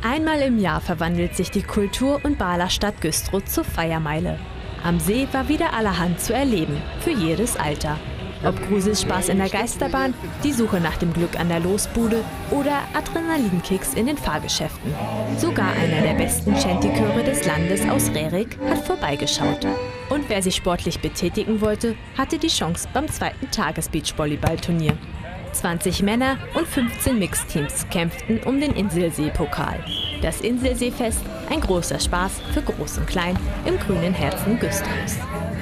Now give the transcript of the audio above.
Einmal im Jahr verwandelt sich die Kultur- und Bala-Stadt Güstrow zur Feiermeile. Am See war wieder allerhand zu erleben, für jedes Alter. Ob Gruselspaß in der Geisterbahn, die Suche nach dem Glück an der Losbude oder Adrenalinkicks in den Fahrgeschäften. Sogar einer der besten Shanty-Chöre des Landes aus Rerik hat vorbeigeschaut. Und wer sich sportlich betätigen wollte, hatte die Chance beim zweiten Tages-Beachvolleyball-Turnier. 20 Männer und 15 Mixteams kämpften um den Inselsee-Pokal. Das Inselseefest, ein großer Spaß für Groß und Klein im grünen Herzen Güstrows.